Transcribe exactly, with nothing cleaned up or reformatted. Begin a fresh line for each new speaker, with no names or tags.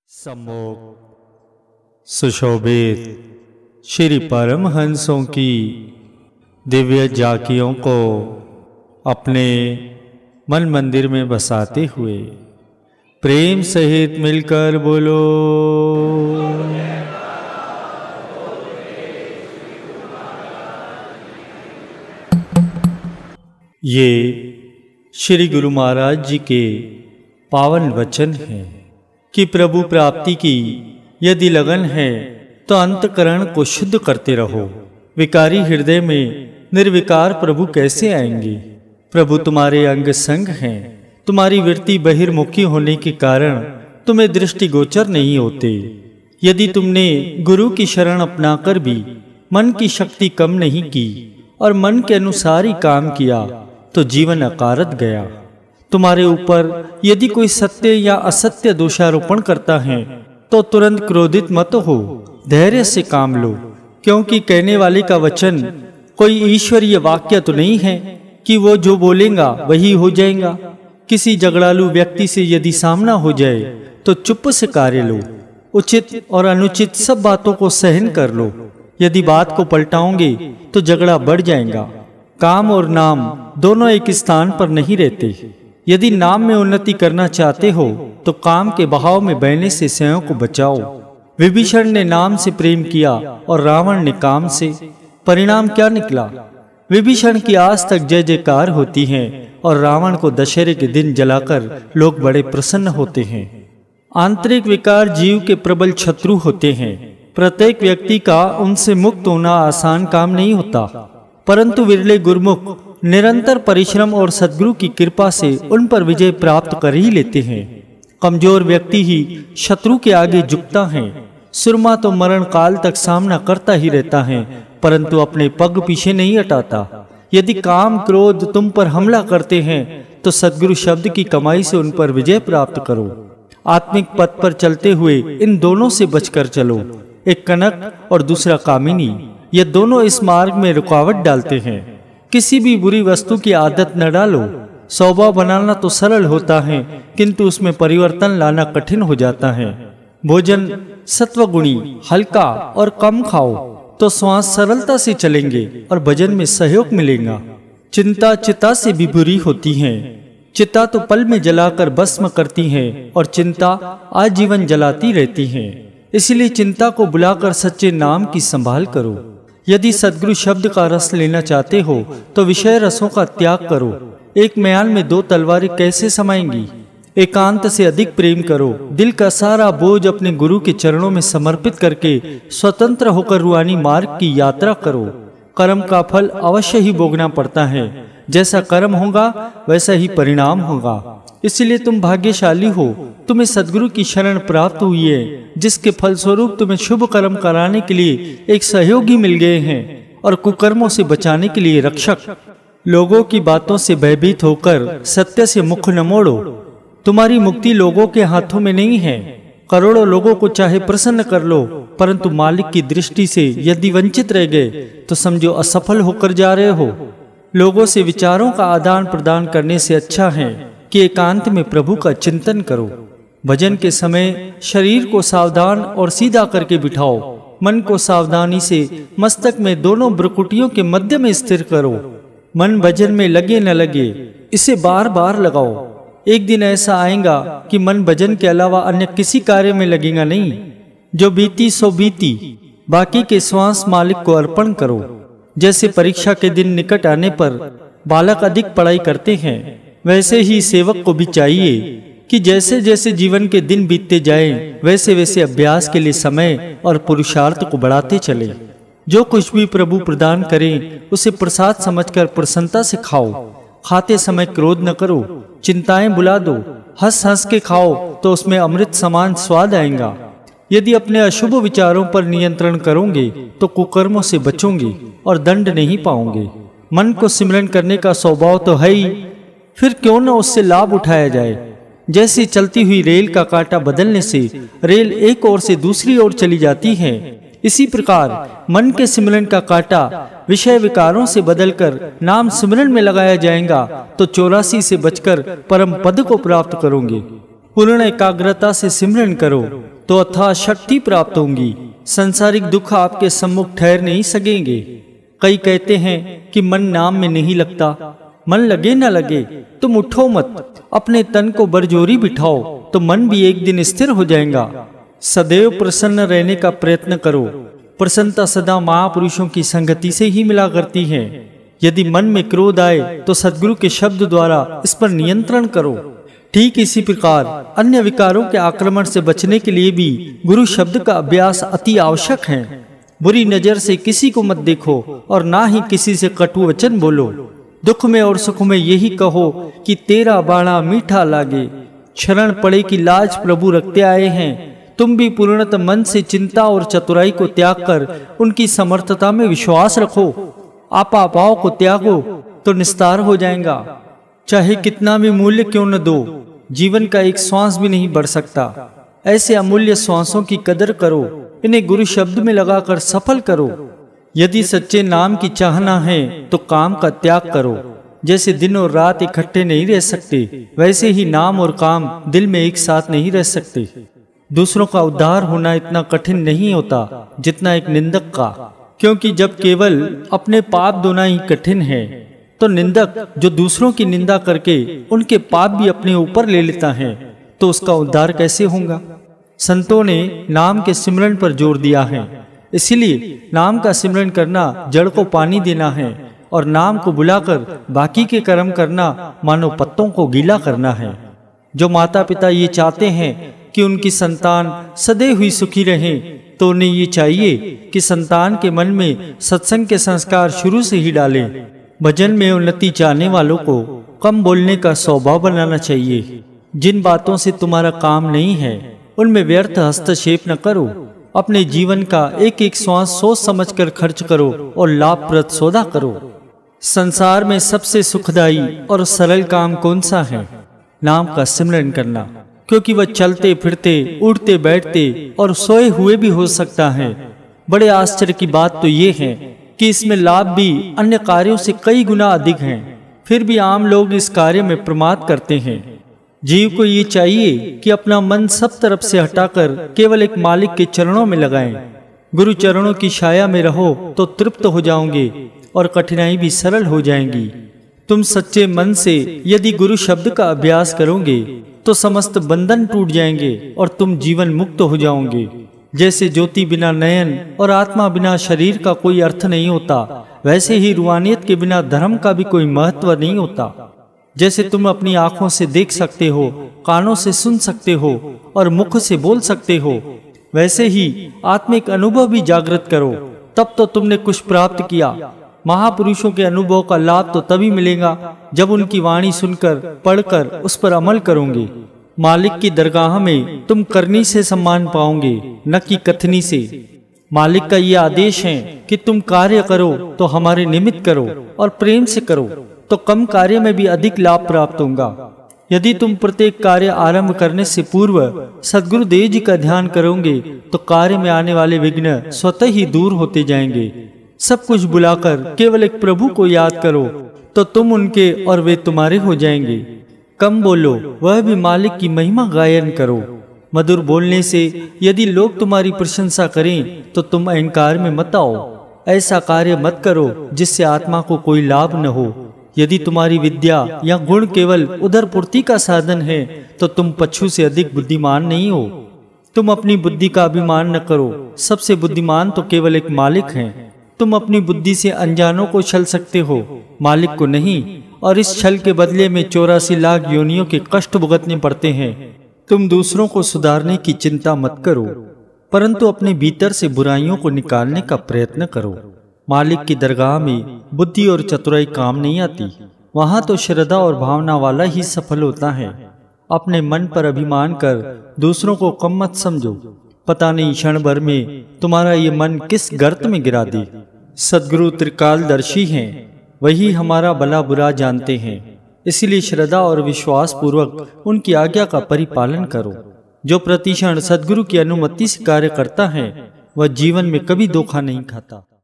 सम्मुख सुशोभित श्री परमहंसों की दिव्य झांकियों को अपने मन मंदिर में बसाते हुए प्रेम सहित मिलकर बोलो। ये श्री गुरु महाराज जी के पावन वचन हैं कि प्रभु प्राप्ति की यदि लगन है तो अंतकरण को शुद्ध करते रहो। विकारी हृदय में निर्विकार प्रभु कैसे आएंगे? प्रभु तुम्हारे अंग संग हैं। तुम्हारी वृत्ति बहिर्मुखी होने के कारण तुम्हें दृष्टिगोचर नहीं होते। यदि तुमने गुरु की शरण अपनाकर भी मन की शक्ति कम नहीं की और मन के अनुसार ही काम किया तो जीवन अकारत गया। तुम्हारे ऊपर यदि कोई सत्य या असत्य दोषारोपण करता है तो तुरंत क्रोधित मत हो, धैर्य से काम लो, क्योंकि कहने वाले का वचन कोई ईश्वरीय वाक्य तो नहीं है कि वो जो बोलेगा वही हो जाएगा। किसी झगड़ालू व्यक्ति से यदि सामना हो जाए तो चुप से कार्य लो। उचित और अनुचित सब बातों को सहन कर लो। यदि बात को पलटाओगे तो झगड़ा बढ़ जाएगा। काम और नाम दोनों एक स्थान पर नहीं रहते। यदि नाम में उन्नति करना चाहते हो तो काम के बहाव में बहने से स्वयं को बचाओ। विभीषण ने नाम से प्रेम किया और रावण ने काम से। परिणाम क्या निकला? विभीषण की आज तक जय जयकार होती है और रावण को दशहरे के दिन जलाकर लोग बड़े प्रसन्न होते हैं। आंतरिक विकार जीव के प्रबल शत्रु होते हैं। प्रत्येक व्यक्ति का उनसे मुक्त होना आसान काम नहीं होता, परंतु विरले गुरुमुख निरंतर परिश्रम और सद्गुरु की कृपा से उन पर विजय प्राप्त कर ही लेते हैं। कमजोर व्यक्ति ही शत्रु के आगे झुकता है। सुरमा तो मरण काल तक सामना करता ही रहता है, परंतु अपने पग पीछे नहीं हटाता। यदि काम क्रोध तुम पर हमला करते हैं तो सद्गुरु शब्द की कमाई से उन पर विजय प्राप्त करो। आत्मिक पथ पर चलते हुए इन दोनों से बचकर चलो। एक कनक और दूसरा कामिनी, ये दोनों इस मार्ग में रुकावट डालते हैं। किसी भी बुरी वस्तु की आदत न डालो। स्वभाव बनाना तो सरल होता है, किंतु उसमें परिवर्तन लाना कठिन हो जाता है। भोजन सत्वगुणी, हल्का और कम खाओ तो श्वास सरलता से चलेंगे और भजन में सहयोग मिलेगा। चिंता चिता से भी बुरी होती है। चिता तो पल में जलाकर भस्म करती है और चिंता आजीवन जलाती रहती है। इसलिए चिंता को बुलाकर सच्चे नाम की संभाल करो। यदि सद्गुरु शब्द का रस लेना चाहते हो तो विषय रसों का त्याग करो। एक म्यान में दो तलवारें कैसे समाएंगी? एकांत से अधिक प्रेम करो। दिल का सारा बोझ अपने गुरु के चरणों में समर्पित करके स्वतंत्र होकर रूहानी मार्ग की यात्रा करो। कर्म का फल अवश्य ही भोगना पड़ता है। जैसा कर्म होगा वैसा ही परिणाम होगा। इसलिए तुम भाग्यशाली हो, तुम्हें सद्गुरु की शरण प्राप्त हुई है, जिसके फलस्वरूप तुम्हें शुभ कर्म कराने के लिए एक सहयोगी मिल गए हैं और कुकर्मों से बचाने के लिए रक्षक। लोगों की बातों से भयभीत होकर सत्य से मुख न मोड़ो। तुम्हारी मुक्ति लोगों के हाथों में नहीं है। करोड़ों लोगों को चाहे प्रसन्न कर लो, परंतु मालिक की दृष्टि से यदि वंचित रह गए तो समझो असफल होकर जा रहे हो। लोगों से विचारों का आदान प्रदान करने से अच्छा है कि एकांत में प्रभु का चिंतन करो। भजन के समय शरीर को सावधान और सीधा करके बिठाओ। मन को सावधानी से मस्तक में दोनों भ्रुकुटियों के मध्य में स्थिर करो। मन भजन में लगे न लगे, इसे बार बार लगाओ। एक दिन ऐसा आएगा कि मन भजन के अलावा अन्य किसी कार्य में लगेगा नहीं। जो बीती सो बीती, बाकी के श्वास मालिक को अर्पण करो। जैसे परीक्षा के दिन निकट आने पर बालक अधिक पढ़ाई करते हैं, वैसे ही सेवक को भी चाहिए कि जैसे जैसे जीवन के दिन बीतते जाएं, वैसे वैसे अभ्यास के लिए समय और पुरुषार्थ को बढ़ाते चले। जो कुछ भी प्रभु प्रदान करें उसे प्रसाद समझकर प्रसन्नता से खाओ। खाते समय क्रोध न करो, चिंताएं बुला दो। हंस हंस के खाओ तो उसमें अमृत समान स्वाद आएगा। यदि अपने अशुभ विचारों पर नियंत्रण करोगे तो कुकर्मों से बचोगे और दंड नहीं पाओगे। मन को सिमरन करने का स्वभाव तो है ही, फिर क्यों न उससे लाभ उठाया जाए। जैसे चलती हुई रेल का कांटा बदलने से रेल एक ओर से दूसरी ओर चली जाती है, इसी प्रकार मन के सिमरन का कांटा विषय विकारों से बदलकर नाम सिमरन में लगाया जाएगा तो चौरासी से बचकर परम पद को प्राप्त करोगे। पूर्ण एकाग्रता से सिमरन करो तो अथाह शक्ति प्राप्त होंगी। संसारिक दुख आपके सम्मुख ठहर नहीं सकेंगे। कई कहते हैं कि मन नाम में नहीं लगता। मन लगे न लगे तुम उठो मत, अपने तन को बरजोरी बिठाओ तो मन भी एक दिन स्थिर हो जाएगा। सदैव प्रसन्न रहने का प्रयत्न करो। प्रसन्नता सदा महापुरुषों की संगति से ही मिला करती है। यदि मन में क्रोध आए तो सद्गुरु के शब्द द्वारा इस पर नियंत्रण करो। ठीक इसी प्रकार अन्य विकारों के आक्रमण से बचने के लिए भी गुरु शब्द का अभ्यास अति आवश्यक है। बुरी नजर से किसी को मत देखो और ना ही किसी से कटु वचन बोलो। दुख में और सुख में यही कहो कि तेरा बाणा मीठा लागे। शरण पड़े की लाज प्रभु रखते आए हैं। तुम भी पूर्णतः मन से चिंता और चतुराई को त्याग कर उनकी समर्थता में विश्वास रखो। आपा भाव को त्यागो तो निस्तार हो जाएगा। चाहे कितना भी मूल्य क्यों न दो, जीवन का एक श्वास भी नहीं बढ़ सकता। ऐसे अमूल्य श्वासों की कदर करो, इन्हें गुरु शब्द में लगाकर सफल करो। यदि सच्चे नाम की चाहना है तो काम का त्याग करो। जैसे दिन और रात इकट्ठे नहीं रह सकते, वैसे ही नाम और काम दिल में एक साथ नहीं रह सकते। दूसरों का उद्धार होना इतना कठिन नहीं होता जितना एक निंदक का, क्योंकि जब केवल अपने पाप धोना ही कठिन है तो निंदक जो दूसरों की निंदा करके उनके पाप भी अपने ऊपर ले लेता है तो उसका उद्धार कैसे होगा। संतों ने नाम के सिमरन पर जोर दिया है। इसीलिए नाम का सिमरन करना जड़ को पानी देना है और नाम को बुलाकर बाकी के कर्म करना मानो पत्तों को गीला करना है। जो माता पिता ये चाहते हैं कि उनकी संतान सदैव हुई सुखी रहे तो उन्हें ये चाहिए कि संतान के मन में सत्संग के संस्कार शुरू से ही डालें। भजन में उन्नति चाहने वालों को कम बोलने का स्वभाव बनाना चाहिए। जिन बातों से तुम्हारा काम नहीं है उनमें व्यर्थ हस्तक्षेप न करो। अपने जीवन का एक एक श्वास सोच समझकर खर्च करो और लाभप्रद सौदा करो। संसार में सबसे सुखदायी और सरल काम कौन सा है? नाम का सिमरन करना, क्योंकि वह चलते फिरते उठते बैठते और सोए हुए भी हो सकता है। बड़े आश्चर्य की बात तो ये है कि इसमें लाभ भी अन्य कार्यों से कई गुना अधिक हैं। फिर भी आम लोग इस कार्य में प्रमाद करते हैं। जीव को ये चाहिए कि अपना मन सब तरफ से हटाकर केवल एक मालिक के चरणों में लगाएं। गुरु चरणों की छाया में रहो तो तृप्त हो जाओगे और कठिनाई भी सरल हो जाएंगी। तुम सच्चे मन से यदि गुरु शब्द का अभ्यास करोगे तो समस्त बंधन टूट जाएंगे और तुम जीवन मुक्त हो जाओगे। जैसे ज्योति बिना नयन और आत्मा बिना शरीर का कोई अर्थ नहीं होता, वैसे ही रूहानियत के बिना धर्म का भी कोई महत्व नहीं होता। जैसे तुम अपनी आंखों से देख सकते हो, कानों से सुन सकते हो और मुख से बोल सकते हो, वैसे ही आत्मिक अनुभव भी जागृत करो, तब तो तुमने कुछ प्राप्त किया। महापुरुषों के अनुभव का लाभ तो तभी मिलेगा जब उनकी वाणी सुनकर पढ़कर उस पर अमल करोगे। मालिक की दरगाह में तुम करनी से सम्मान पाओगे, न कि कथनी से। मालिक का ये आदेश है कि तुम कार्य करो तो हमारे निमित्त करो और प्रेम से करो, तो कम कार्य में भी अधिक लाभ प्राप्त होगा। यदि तुम प्रत्येक कार्य आरंभ करने से पूर्व सद्गुरुदेव जी का ध्यान करोगे तो कार्य में आने वाले विघ्न स्वतः ही दूर होते जाएंगे। सब कुछ बुलाकर केवल एक प्रभु को याद करो तो तुम उनके और वे तुम्हारे हो जाएंगे। कम बोलो, वह भी मालिक की महिमा गायन करो। मधुर बोलने से यदि लोग तुम्हारी प्रशंसा करें तो तुम अहंकार में मत आओ। ऐसा कार्य मत करो जिससे आत्मा को कोई लाभ न हो। यदि तुम्हारी विद्या या गुण केवल उदर पूर्ति का साधन है तो तुम पशु से अधिक बुद्धिमान नहीं हो। तुम अपनी बुद्धि का अभिमान न करो। सबसे बुद्धिमान तो केवल एक मालिक है। तुम अपनी बुद्धि से अनजानों को छल सकते हो, मालिक को नहीं, और इस छल के बदले में चौरासी लाख योनियों के कष्ट भुगतने पड़ते हैं। तुम दूसरों को सुधारने की चिंता मत करो, परंतु अपने भीतर से बुराइयों को निकालने का प्रयत्न करो। मालिक की दरगाह में बुद्धि और चतुराई काम नहीं आती। वहां तो श्रद्धा और भावना वाला ही सफल होता है। अपने मन पर अभिमान कर दूसरों को कम मत समझो। पता नहीं क्षण भर में तुम्हारा ये मन किस गर्त में गिरा दे। सद्गुरु त्रिकालदर्शी हैं, वही हमारा भला बुरा जानते हैं। इसलिए श्रद्धा और विश्वास पूर्वक उनकी आज्ञा का परिपालन करो। जो प्रतिक्षण सद्गुरु की अनुमति से कार्य करता है वह जीवन में कभी धोखा नहीं खाता।